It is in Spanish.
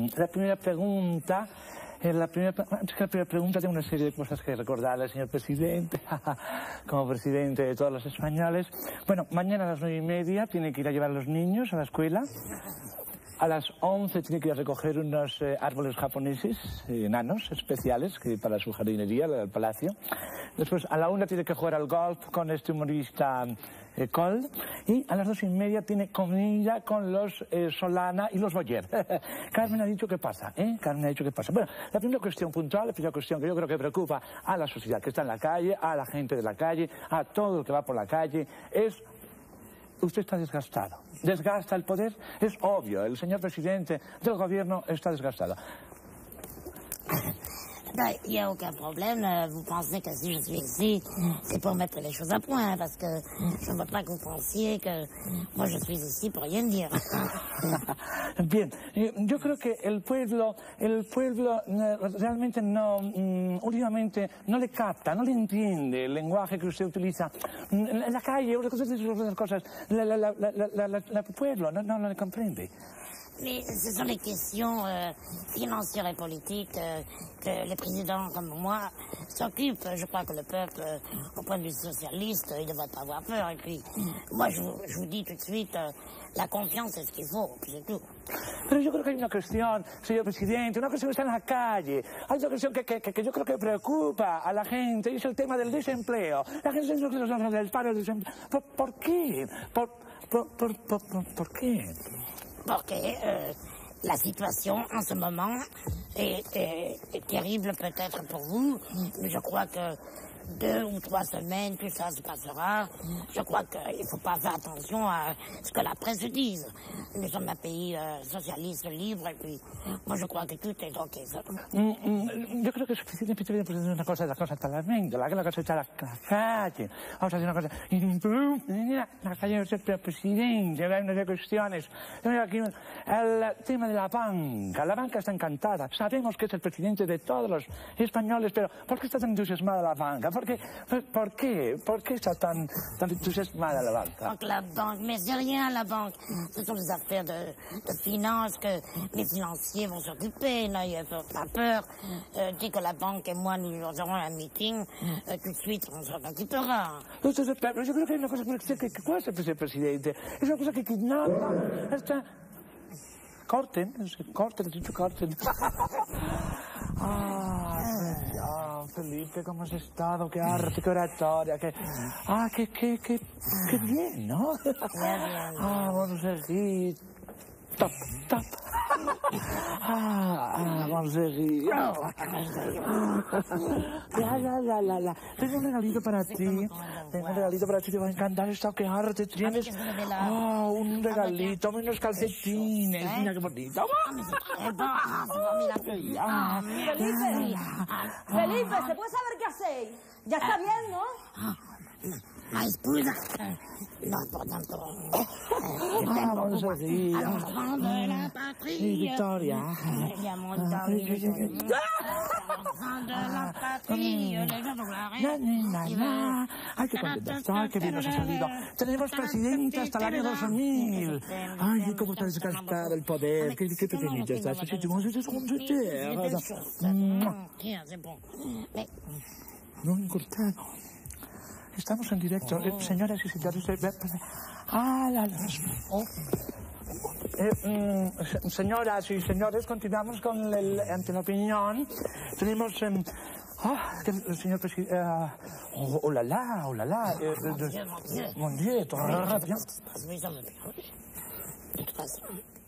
La primera pregunta... Antes que la primera pregunta, tengo una serie de cosas que recordarle al señor presidente, como presidente de todos los españoles. Bueno, mañana a las 9:30 tiene que ir a llevar a los niños a la escuela. A las 11 tiene que ir a recoger unos árboles japoneses, enanos, especiales, para su jardinería, del palacio. Después, a la 1 tiene que jugar al golf con este humorista Coll. Y a las 2:30 tiene comida con los Solana y los Boyer. Carmen ha dicho qué pasa, Carmen ha dicho qué pasa. Bueno, la primera cuestión puntual, la primera cuestión que yo creo que preocupa a la sociedad que está en la calle, a la gente de la calle, a todo el que va por la calle, es... Usted está desgastado. Desgasta el poder, es obvio. El señor presidente del gobierno está desgastado. Il n'y a aucun problème. Vous pensez que si je suis ici, c'est pour mettre les choses à point, parce que je ne veux pas que vous pensiez que moi je suis ici pour rien dire. Bien, yo creo que el pueblo realmente no, últimamente no le capta, no le entiende el lenguaje que usted utiliza. En la calle, otras cosas, el pueblo no le comprende. Mais ce sont les questions financières et politiques que les présidents comme moi s'occupent. Je crois que le peuple, au point de vue socialiste, il ne devrait pas avoir peur. Et puis, moi, je vous dis tout de suite, la confiance, c'est ce qu'il faut, puis c'est tout. Pero yo creo que hay una cuestión, señor presidente, una cuestión que está en la calle. Hay una cuestión que yo creo que preocupa a la gente, y es el tema del desempleo. La gente dice del paro del desempleo. ¿Por qué? ¿Por qué? Porque la situation en ce moment est terrible peut-être pour vous, mais je crois que 2 ou 3 semaines, tout ça se passera. Je crois qu'il ne faut pas faire attention à ce que la presse dise. Nous sommes un pays socialiste, libre, et puis moi je crois que tout est ok. Yo creo que es suficiente pues, una cosa, la cosa está en la mente, la cosa está en la calle. Vamos a hacer una cosa. La calle es el presidente, hay unas cuestiones. Aquí el tema de la banca está encantada. Sabemos que es el presidente de todos los españoles, pero ¿por qué está tan entusiasmada la banca? ¿Por qué está tan entusiasmada la banca? Donc la banque, mais c'est rien la banque. Ce sont des affaires de finances que les financiers vont s'occuper. Il ne faut pas peur. Dès que la banque et moi nous aurons un meeting, tout de suite on s'en occupera. Yo creo que hay una cosa que puede ser el presidente. Es una cosa que ignora. Corten. Felipe, ¿cómo has estado? Qué arte, qué oratoria, qué bien, ¿no? Vamos a seguir. Top. Vamos a seguir. Tengo un regalito para ti. Te va a encantar esto, qué arte tienes. Un regalito, unos calcetines. Mira qué bonito. Felipe, ¿se puede saber qué hacéis? Ya está bien, ¿no? Ma esposa, no, por tanto, vamos a seguir. de la patria. Victoria. Ay, qué contenta estoy, qué bien nos ha salido. Tenemos presidenta hasta el año 2000. Ay, cómo está desgastado el poder. Qué pequeñita estás. No he cortado. Estamos en directo, señoras y señores. Señoras y señores, continuamos con ante la opinión. Tenemos el señor presidente. Oh la la. Mon Dieu, De toute façon,